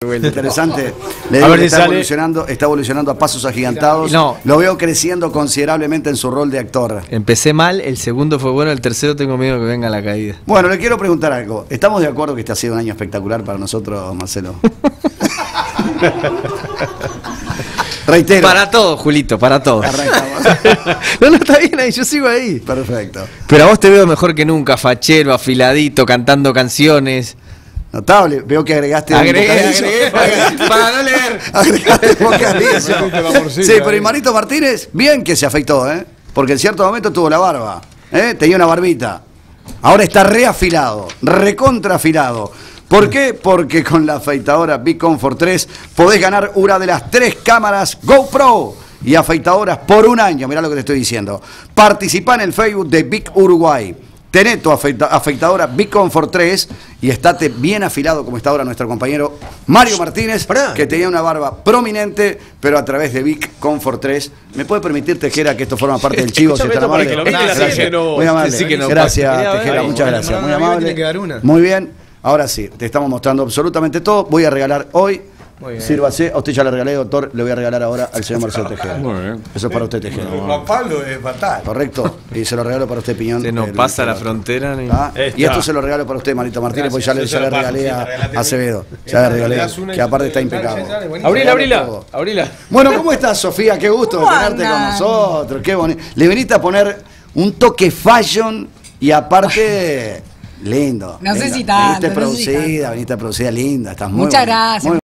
Interesante. Le digo que está evolucionando a pasos agigantados. No. Lo veo creciendo considerablemente en su rol de actor. Empecé mal, el segundo fue bueno, el tercero tengo miedo que venga la caída. Bueno, le quiero preguntar algo. ¿Estamos de acuerdo que este ha sido un año espectacular para nosotros, Marcelo? Reitero. Para todos, Julito, para todos. No, está bien ahí, yo sigo ahí. Perfecto. Pero a vos te veo mejor que nunca, fachero, afiladito, cantando canciones. Notable, veo que agregaste Agregué, para no leer. Agregaste vocalizo. Sí, pero el Marito Martínez, bien que se afeitó, porque en cierto momento tuvo la barba, tenía una barbita. Ahora está reafilado, recontraafilado. ¿Por qué? Porque con la afeitadora Big Comfort 3 podés ganar una de las 3 cámaras GoPro y afeitadoras por un año. Mirá lo que te estoy diciendo. Participá en el Facebook de Big Uruguay. Tené tu afeitadora Big Comfort 3 y estate bien afilado como está ahora nuestro compañero Mario Martínez, que tenía una barba prominente, pero a través de Big Comfort 3. ¿Me puede permitir, Tejera, que esto forma parte del chivo? Si está amable. Muy amable. Gracias, Tejera, muchas gracias. Muy amable. Muy bien. Ahora sí, te estamos mostrando absolutamente todo. Voy a regalar hoy. Sírvase, a usted ya le regalé, doctor, le voy a regalar ahora al señor Marcelo Tejera. Muy bien. Eso es para usted, Tejera. Juan Pablo es fatal. Correcto, y se lo regalo para usted, Piñón. Se nos pasa la frontera. Y esto se lo regalo para usted, Marito Martínez, porque ya le regalé a Acevedo. Ya le regalé, que aparte está impecable. Abrila. Bueno, ¿cómo estás, Sofía? Qué gusto tenerte con nosotros. Qué bonito. Le viniste a poner un toque fashion y aparte... Lindo. No sé si tanto. Viniste producida linda. Estás muy Muchas gracias.